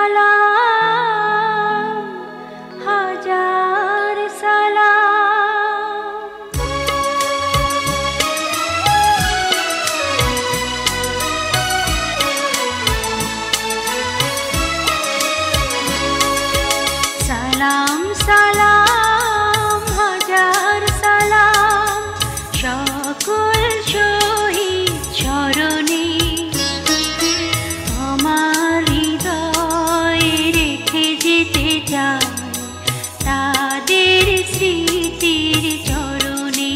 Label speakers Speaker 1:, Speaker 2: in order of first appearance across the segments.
Speaker 1: সালাম হাজার সালাম সালাম সালাম হাজার সালাম সকল শহীদ চরণে আমার হৃদয়ে রেখে যেতে চাই তাদের স্মৃতির চরণে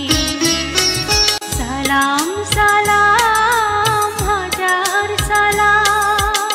Speaker 1: সালাম সালাম হাজার সালাম।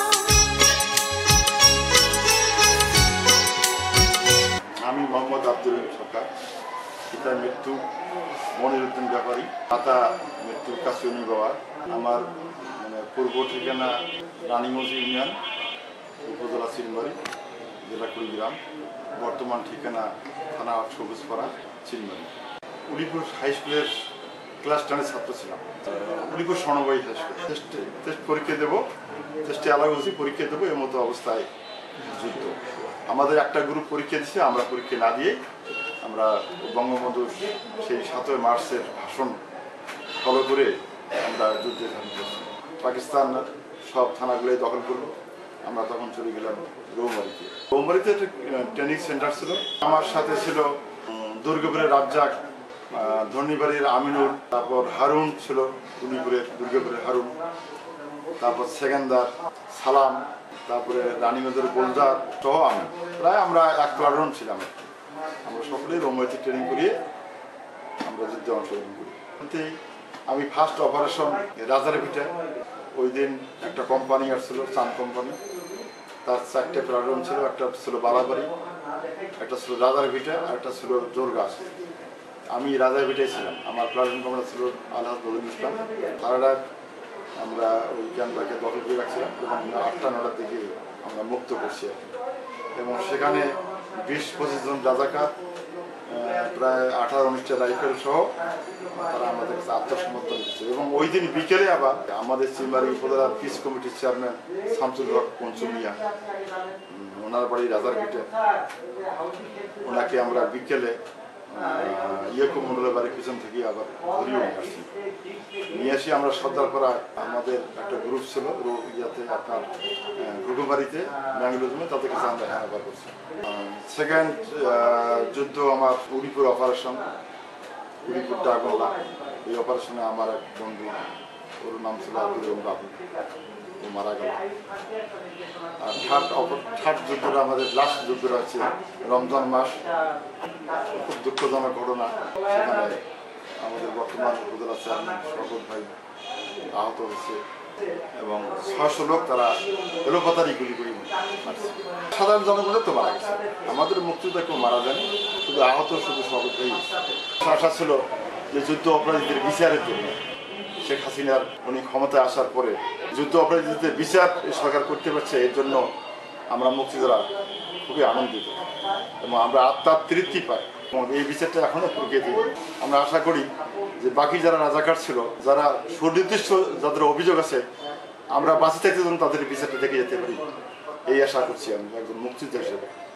Speaker 2: আমি মোহাম্মদ আব্দুল সরকার, পিতার মৃত্যু মনির উদ্দিন ব্যাপারী, মাতা মৃত্যুর কাশিউনি বাবা। আমার পূর্ব ঠিকানা রানীগঞ্জ ইউনিয়ন, উপজেলা চিলমারি, জেলা কুড়িগ্রাম। বর্তমান ঠিকানা থানা সবুজপাড়া, চিলমারি। উলিপুর হাই স্কুলের ক্লাস 10-এর ছাত্র ছিলাম। Ulipur Swarnabahi high school test পরীক্ষা দেবো, টেস্টে অ্যালাউ হয়েছি, পরীক্ষা দেবো এর মতো অবস্থায় যুদ্ধ। আমাদের একটা গ্রুপ পরীক্ষা দিচ্ছে, আমরা পরীক্ষা না দিয়ে আমরা বঙ্গবন্ধুর সেই 7 মার্চের ভাষণ ফলো করে আমরা যুদ্ধে পাকিস্তান সব থানাগুলোই দখল করলো। আমরা তখন চলে গেলাম রৌমারিতে। রৌমারিতে একটা ট্রেনিং সেন্টার ছিল। আমার সাথে ছিল দুর্গাপুরের রাজ্জাক, ধর্নিবাড়ির আমিনুল, তারপর হারুন ছিল উলিপুরের, দুর্গাপুরের হারুন, তারপর সেকেন্দার সালাম, তারপরে রানীগঞ্জের গোলজার সহ আমি। প্রায় আমরা 1 প্লাটুন ছিলাম। আমরা সকলেই রৌমারিতে ট্রেনিং করিয়ে আমরা যুদ্ধে অংশগ্রহণ করি। আমি ফার্স্ট অপারেশন রাজারভিটা, ওই দিন একটা কোম্পানি আসছিল, চান কোম্পানি, তার 4টে প্লাটুন ছিল। একটা ছিল বালাবাড়ি, একটা ছিল রাজারভিটা, আর একটা ছিল জোরগাছ। আমি রাজারভিটাই ছিলাম। আমার প্লাটুন কমান্ডার ছিল আলহাজ বদরুল ইসলাম। তারা আমরা ওই ক্যাম্পটাকে দখল করে রাখছিলাম এবং 8টা-9টার দিকে আমরা মুক্ত করছি আর কি। এবং সেখানে 20-25 জন রাজাকার, প্রায় 18-19টা রাইফেল সহ তারা আমাদের কাছে আত্মসমর্পণ দিচ্ছে। এবং ওই দিন বিকেলে আবার আমাদের চিলমারি উপজেলার পিস কমিটির চেয়ারম্যান শামসুল হক পঞ্চমিয়া, ওনার বাড়ি রাজারভিটে, ওনাকে আমরা বিকেলে ইয়েকো মন্ডলের বাড়ির পিছন থেকে আবার ঘুরিয়ে নিয়ে আসি। আমরা সর্দারপাড়া আমাদের একটা গ্রুপ ছিল ইয়াতে, আপনার ঘুঘুমারিতে, ব্যাঙ্গালুরুমে, তাদের কাছে আমরা হ্যান্ডওভার করছি। সেকেন্ড যুদ্ধ আমার উলিপুর অপারেশন, উলিপুর ডাকবাংলা। এই অপারেশনে আমার এক বন্ধু, ওর নাম ছিল আব্দুল বাবু, ও মারা গেল। আর থার্ড যুদ্ধটা আমাদের লাস্ট যুদ্ধটা হচ্ছে রমজান মাস। খুব দুঃখজনক ঘটনা। সেখানে আমাদের বর্তমান উপজেলা চেয়ারম্যান শওকত ভাই আহত হয়েছে এবং 600 লোক তারা এলোপাতারি গুলি করে মারছে। সাধারণ জনগণের তো মারা গেছে, আমাদের মুক্তিযোদ্ধা কেউ মারা যায়নি, শুধু আহত শুধু শওকত ভাই। আশা ছিল যে যুদ্ধ অপরাধীদের বিচারের জন্য শেখ হাসিনার উনি ক্ষমতায় আসার পরে যুদ্ধ অপরাধীদের বিচার সরকার করতে পারছে, এর জন্য আমরা মুক্তিযোদ্ধারা খুবই আনন্দিত এবং আমরা আত্মার তৃপ্তি পাই এবং এই বিচারটা এখনও প্রক্রিয়া দিই। আমরা আশা করি যে বাকি যারা রাজাকার ছিল, যারা সুনির্দিষ্ট যাদের অভিযোগ আছে, আমরা বাঁচে থাকতে যেন তাদের বিচারটা দেখে যেতে পারি, এই আশা করছি আমি একজন মুক্তিযোদ্ধা হিসেবে।